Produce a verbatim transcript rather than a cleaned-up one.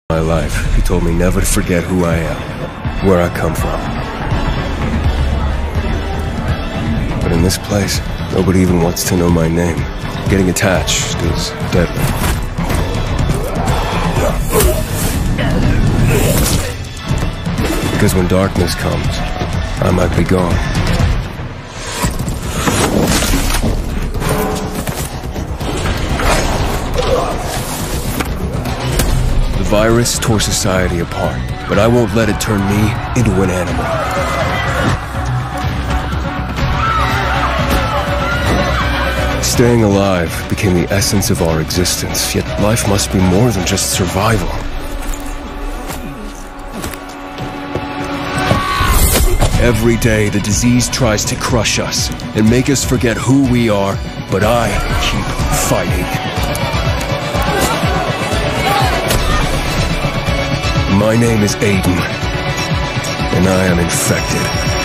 My life, he told me never to forget who I am, where I come from. But in this place, nobody even wants to know my name. Getting attached is deadly. Because when darkness comes, I might be gone. The virus tore society apart, but I won't let it turn me into an animal. Staying alive became the essence of our existence, yet life must be more than just survival. Every day, the disease tries to crush us and make us forget who we are, but I keep fighting. My name is Aiden, and I am infected.